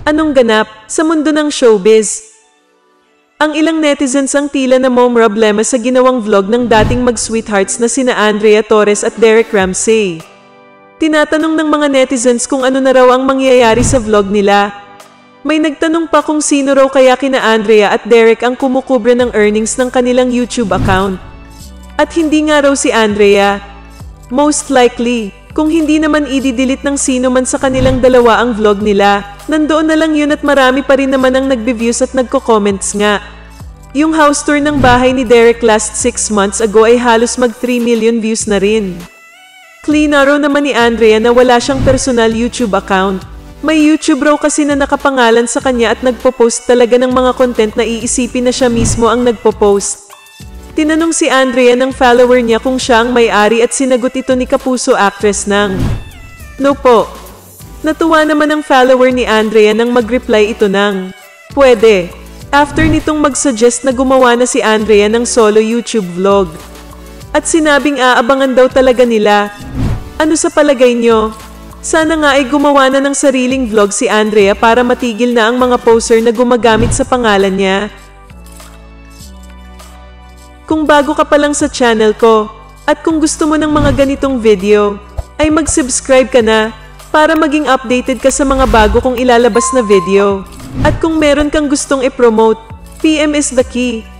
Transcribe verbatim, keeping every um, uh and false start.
Anong ganap sa mundo ng showbiz? Ang ilang netizens ang tila na momroblema sa ginawang vlog ng dating mag-sweethearts na sina Andrea Torres at Derek Ramsey. Tinatanong ng mga netizens kung ano na raw ang mangyayari sa vlog nila. May nagtanong pa kung sino raw kaya kina Andrea at Derek ang kumukubre ng earnings ng kanilang YouTube account. At hindi nga raw si Andrea. Most likely, kung hindi naman i-delete ng sino man sa kanilang dalawa ang vlog nila, nandoon na lang yun at marami pa rin naman ang nagbe-views at nagko-comments nga. Yung house tour ng bahay ni Derek last six months ago ay halos mag three million views na rin. Klaro naman ni Andrea na wala siyang personal YouTube account. May YouTube raw kasi na nakapangalan sa kanya at nagpo-post talaga ng mga content na iisipin na siya mismo ang nagpo-post. Tinanong si Andrea ng follower niya kung siya ang may-ari at sinagot ito ni Kapuso actress ng "No po." Natuwa naman ang follower ni Andrea nang mag-reply ito ng "Pwede." After nitong mag-suggest na gumawa na si Andrea ng solo YouTube vlog. At sinabing aabangan daw talaga nila. Ano sa palagay nyo? Sana nga ay gumawa na ng sariling vlog si Andrea para matigil na ang mga poser na gumagamit sa pangalan niya. Kung bago ka pa lang sa channel ko, at kung gusto mo ng mga ganitong video, ay mag-subscribe ka na, para maging updated ka sa mga bago kong ilalabas na video. At kung meron kang gustong i-promote, P M is the key.